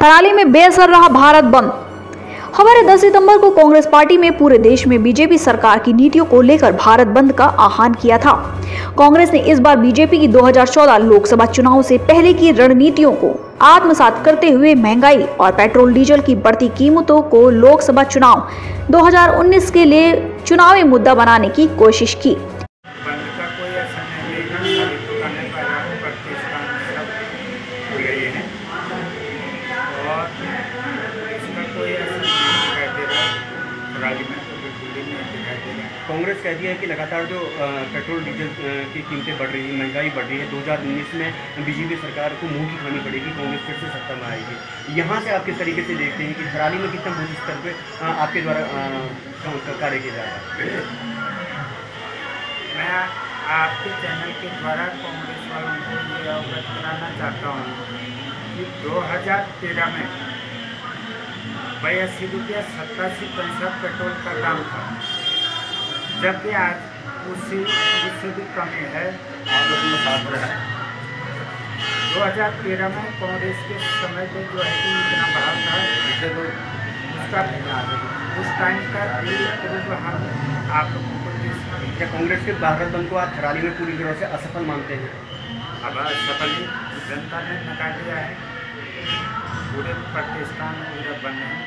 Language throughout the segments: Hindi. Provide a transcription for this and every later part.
थराली में बेअसर रहा भारत बंद। खबर है 10 सितंबर को कांग्रेस पार्टी में पूरे देश में बीजेपी सरकार की नीतियों को लेकर भारत बंद का आह्वान किया था। कांग्रेस ने इस बार बीजेपी की 2014 लोकसभा चुनाव से पहले की रणनीतियों को आत्मसात करते हुए महंगाई और पेट्रोल डीजल की बढ़ती कीमतों को लोकसभा चुनाव 2019 के लिए चुनावी मुद्दा बनाने की कोशिश की। कांग्रेस कहती है कि लगातार जो पेट्रोल डीजल की कीमतें बढ़ रही है, महंगाई बढ़ रही है, 2019 में बीजेपी सरकार को मुंह की खानी पड़ेगी, कांग्रेस फिर से सत्ता में आएगी। यहाँ से आप किस तरीके से देखते हैं कि थराली में कितना बूथ स्तर पर आपके द्वारा कार्य किया जा रहा है? मैं आपके चैनल के द्वारा कांग्रेस वालों को ये अवगत कराना चाहता हूँ कि 2013 में 82 रुपया 87 पेट्रोल का दाम था, जबकि आज उससे भी कमी है। 2013 में कांग्रेस के समय पे जो है कि इतना भाव था, उसका उस टाइम का आप लोगों को क्या कांग्रेस के भारत बंद को आप थराली में पूरी तरह से असफल मानते हैं? अब असफल जनता ने नकार दिया है, पूरे पाकिस्तान में पूरा बंद है,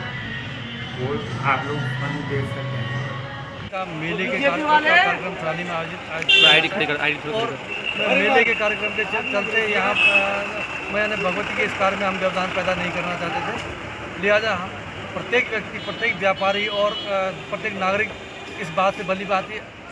वो आप लोग देख सकते हैं। मेले के कार्यक्रम थराली में आयोजित मेले के कार्यक्रम के चलते यहाँ मैंने भगवती के इस कार्य में हम व्यवधान पैदा नहीं करना चाहते थे। लिहाजा प्रत्येक व्यक्ति, प्रत्येक व्यापारी और प्रत्येक नागरिक इस बात से भली बात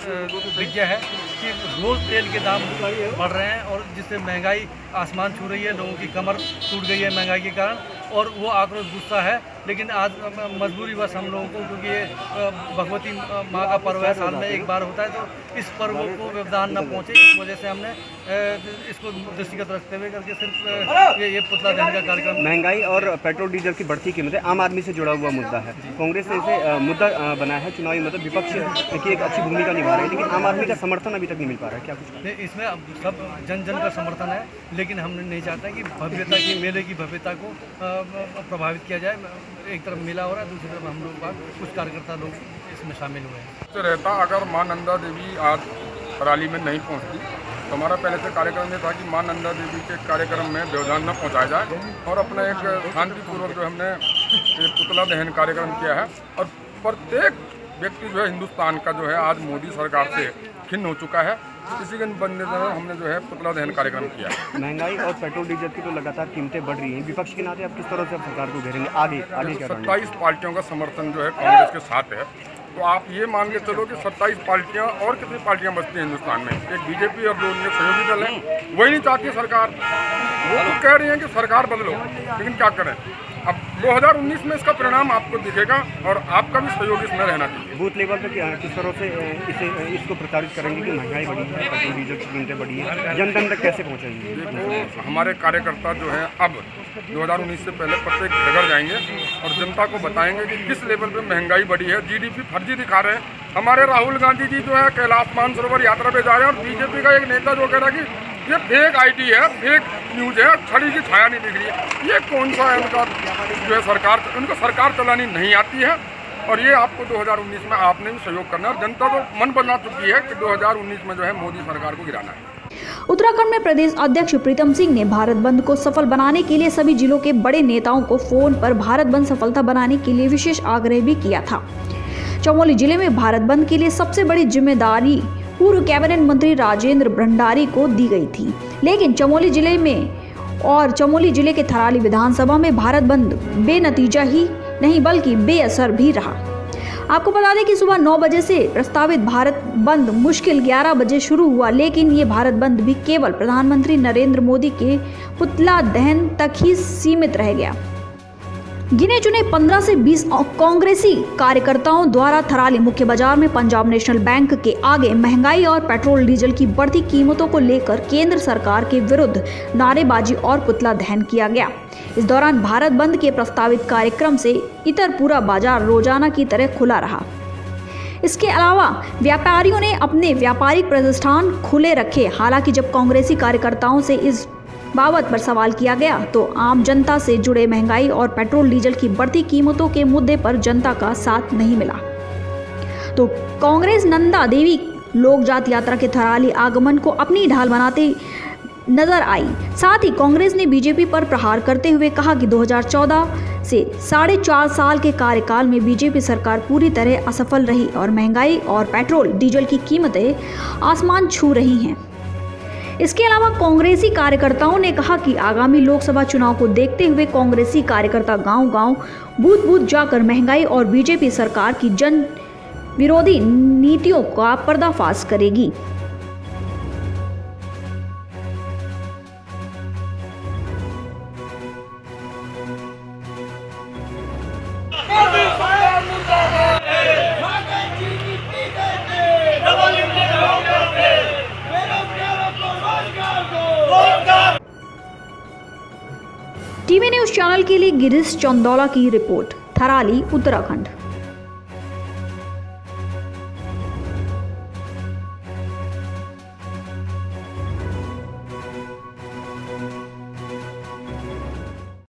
विज्ञ है कि रोज़ तेल के दाम बढ़ रहे हैं और जिससे महंगाई आसमान छू रही है, लोगों की कमर टूट गई है महंगाई के कारण, और वो आक्रोश गुस्सा है। लेकिन आज मजबूरी बस हम लोगों को, क्योंकि ये भगवती माँ का पर्व है, साल में एक बार होता है, तो इस पर्व को व्यवधान न पहुँचे, इस वजह से हमने इसको दृष्टिगत रखते हुए करके सिर्फ ये पुतला दहन का कार्यक्रम। महंगाई और पेट्रोल डीजल की बढ़ती कीमतें आम आदमी से जुड़ा हुआ मुद्दा है। कांग्रेस ने इसे मुद्दा बनाया है चुनावी, मतलब विपक्ष की एक अच्छी भूमिका निभा रही है, लेकिन आम आदमी का समर्थन अभी तक नहीं मिल पा रहा है। क्या कुछ नहीं, इसमें सब जन जन का समर्थन है, लेकिन हम नहीं चाहते कि भव्यता की, मेले की भव्यता को प्रभावित किया जाए। एक तरफ मेला हो रहा है, दूसरी तरफ हम लोग कुछ कार्यकर्ता लोग इसमें शामिल हुए हैं। रहता अगर माँ नंदा देवी आज थराली में नहीं पहुंचती तो हमारा पहले से कार्यक्रम ये था कि माँ नंदा देवी के कार्यक्रम में व्यवधान न पहुंचाया जाए, और अपना एक शांतिपूर्वक जो हमने पुतला दहन कार्यक्रम किया है। और प्रत्येक व्यक्ति जो है हिंदुस्तान का जो है आज मोदी सरकार से खिन्न हो चुका है, इसी के बंदे हमने जो है पुतला दहन कार्यक्रम किया। महंगाई और पेट्रोल डीजल की तो लगातार कीमतें बढ़ रही हैं, विपक्ष के नाते आप किस तरह से सरकार को घेरेंगे? आगे क्या? 27 पार्टियों का समर्थन जो है कांग्रेस के साथ है, तो आप ये मान के चलो कि 27 पार्टियां और कितनी पार्टियां बचती हैं हिंदुस्तान में? एक बीजेपी और 2 उनके सहयोगी दल हैं, वही नहीं चाहती सरकार। वो तो कह रही हैं कि सरकार बदलो, लेकिन क्या करें? अब 2019 में इसका परिणाम आपको दिखेगा, और आपका भी सहयोग इसमें रहना चाहिए। बूथ लेवल पर किस तरह से इसको प्रचारित करेंगे कि महंगाई बढ़ी है, पेट्रोल डीजल की कीमतें बढ़ी है, जन जन तक कैसे पहुँचाएंगे? देखो, हमारे कार्यकर्ता जो हैं अब 2019 से पहले प्रत्येक घर जाएंगे और जनता को बताएंगे कि किस लेवल पे महंगाई बढ़ी है। जीडीपी फर्जी दिखा रहे हैं। हमारे राहुल गांधी जी जो है कैलाश मानसरोवर यात्रा पे जा रहे हैं, और बीजेपी का एक नेता जो कह रहा है कि ये फेक आईटी है, फेक न्यूज़ है, छड़ी की छाया नहीं दिख रही है। ये कौन सा है उनका जो है सरकार, उनको सरकार चलानी नहीं आती है। और ये आपको 2019 में आपने भी सहयोग करना है। जनता तो मन बना चुकी है कि 2019 में जो है मोदी सरकार को गिराना है। उत्तराखंड में प्रदेश अध्यक्ष प्रीतम सिंह ने भारत बंद को सफल बनाने के लिए सभी जिलों के बड़े नेताओं को फोन पर भारत बंद सफलता बनाने के लिए विशेष आग्रह भी किया था। चमोली जिले में भारत बंद के लिए सबसे बड़ी जिम्मेदारी पूर्व कैबिनेट मंत्री राजेंद्र भंडारी को दी गई थी, लेकिन चमोली जिले के थराली विधानसभा में भारत बंद बेनतीजा ही नहीं बल्कि बेअसर भी रहा। आपको बता दें कि सुबह 9 बजे से प्रस्तावित भारत बंद मुश्किल 11 बजे शुरू हुआ, लेकिन ये भारत बंद भी केवल प्रधानमंत्री नरेंद्र मोदी के पुतला दहन तक ही सीमित रह गया। गिने चुने 15 से 20 कांग्रेसी कार्यकर्ताओं द्वारा थराली मुख्य बाजार में पंजाब नेशनल बैंक के आगे महंगाई और पेट्रोल डीजल की बढ़ती कीमतों को लेकर केंद्र सरकार के विरुद्ध नारेबाजी और पुतला दहन किया गया। इस दौरान भारत बंद के प्रस्तावित कार्यक्रम से इतर पूरा बाजार रोजाना की तरह खुला रहा। इसके अलावा व्यापारियों ने अपने व्यापारिक प्रतिष्ठान खुले रखे। हालांकि जब कांग्रेसी कार्यकर्ताओं से इस बाबत पर सवाल किया गया तो आम जनता से जुड़े महंगाई और पेट्रोल डीजल की बढ़ती कीमतों के मुद्दे पर जनता का साथ नहीं मिला। तो कांग्रेस नंदा देवी लोक जात यात्रा के थराली आगमन को अपनी ढाल बनाते नजर आई। साथ ही कांग्रेस ने बीजेपी पर प्रहार करते हुए कहा कि 2014 से 4.5 साल के कार्यकाल में बीजेपी सरकार पूरी तरह असफल रही और महंगाई और पेट्रोल डीजल की कीमतें आसमान छू रही हैं। इसके अलावा कांग्रेसी कार्यकर्ताओं ने कहा कि आगामी लोकसभा चुनाव को देखते हुए कांग्रेसी कार्यकर्ता गांव-गांव, बूथ-बूथ जाकर महंगाई और बीजेपी सरकार की जन विरोधी नीतियों का पर्दाफाश करेगी। टीवी न्यूज चैनल के लिए गिरीश चंदौला की रिपोर्ट, थराली, उत्तराखंड।